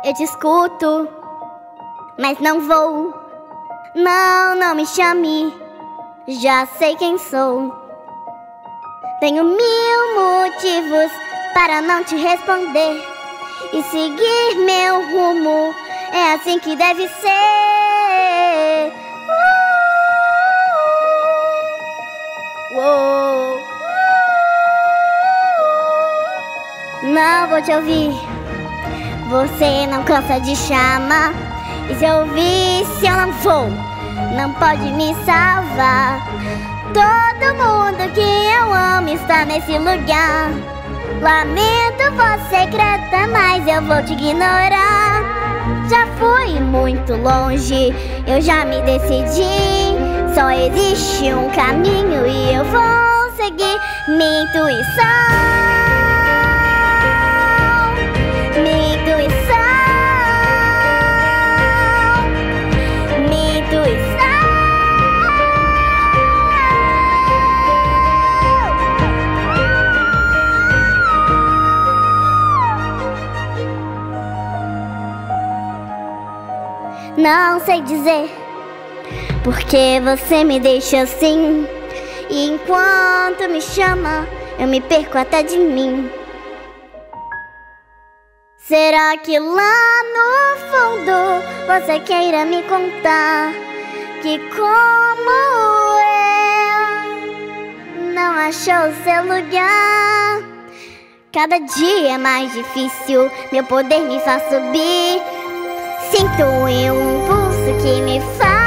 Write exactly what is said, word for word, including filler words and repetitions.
Eu te escuto, mas não vou. Não, não me chame, já sei quem sou. Tenho mil motivos para não te responder e seguir meu rumo, é assim que deve ser. uh, uh, uh. Não vou te ouvir, você não cansa de chamar. E se eu ouvir, se eu não vou, não pode me salvar. Todo mundo que eu amo está nesse lugar. Lamento você, creta, mas eu vou te ignorar. Já fui muito longe, eu já me decidi. Só existe um caminho e eu vou seguir minha intuição. Não sei dizer porque você me deixa assim, e enquanto me chama eu me perco até de mim. Será que lá no fundo você queira me contar que, como eu, não achou seu lugar? Cada dia é mais difícil, meu poder me faz subir. Sinto em um pulso que me faz